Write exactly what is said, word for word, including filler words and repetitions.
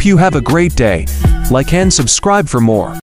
Hope you have a great day. Like and subscribe for more.